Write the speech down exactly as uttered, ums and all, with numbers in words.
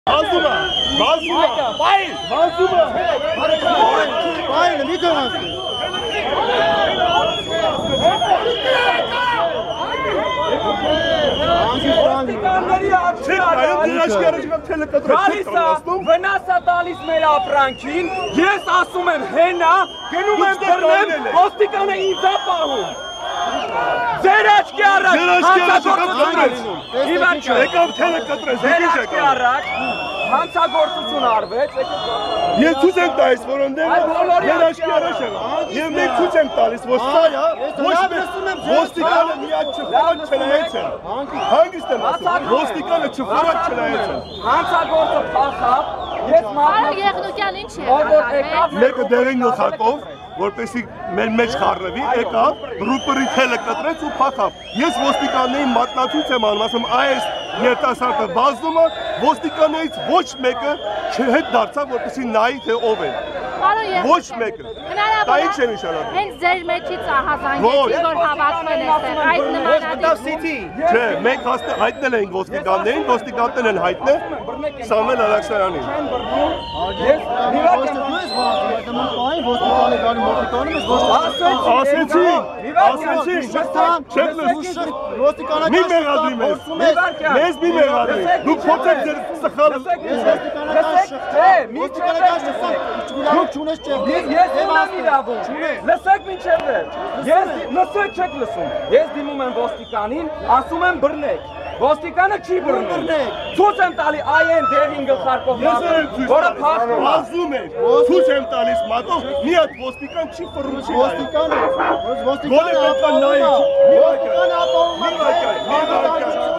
Mazluma! Mazluma! Bayıl! Mazluma! Bayıl, bir tanesi. Վնասա տալիս մեր ապրանքին, ես ասում եմ հենա, գնում եմ բռնեմ, ոստիկանը ինձ է պահում։ Ձեր աչքի առաջ, հանցագործություն արվեց, Ես ցույց եմ տալիս, որ ընդդեմ ձեր աչքի առաջ եղա։ Եվ մենք ցույց եմ տալիս, որ սա է, ոչ ոստիկանը միակ չֆորակ չնայեցել։ Հանգիստ եմ ասում, ոստիկանը չֆորակ չնայեցել։ հանցագործը փախավ, ես Արագ Եղնուկյան ինչ է մատնել։ Մեկը դերին գլխարկով, որպեսի մեր մեջ խառնվի, եկավ, ռուպերի թելը կտրեց ու փախավ։ Ես ոստիկաններին մատնացույց եմ անում, ասում այս երիտասարդը վազում է, ոստիկաններից ոչ մեկը չհետ դարձավ, որպեսի նայի թե ով է։ Ոչ մեկը։ Դա ինչ է նշանակում։ Հենց ձեր մեջից ահազանգեցի, որ հավաքվել եք այդ նմանատիպ։ Չէ, մենք հայտնել ենք ոստիկաններին, ոստիկաններն են հայտնել Սամվել Ալաքսայանին։ Ասեցին, ասեցին, չեք լսում, մի մեղադրի մեզ, մեզ մի մեղադրի, դուք փոքրեք ձեր սխալը։ Ես ունեմ իրավունք, լսեք մինչև վեր, ես լսեք չեք լսում, ես դիմում եմ ոստիկանին, ասում եմ բռնեք, ոստիկանը չի բռնում, ցույց եմ տալի այն դեղին գլխարկով մատով, որը փախնում է, Ասում եք, ցույց եմ տալիս մատով, մի հատ ոստիկան չի ֆռում չի Ոստիկանը, Գոլե պետք է նայի, մի վայրկյան, մի վայրկյան, մի վայրկյան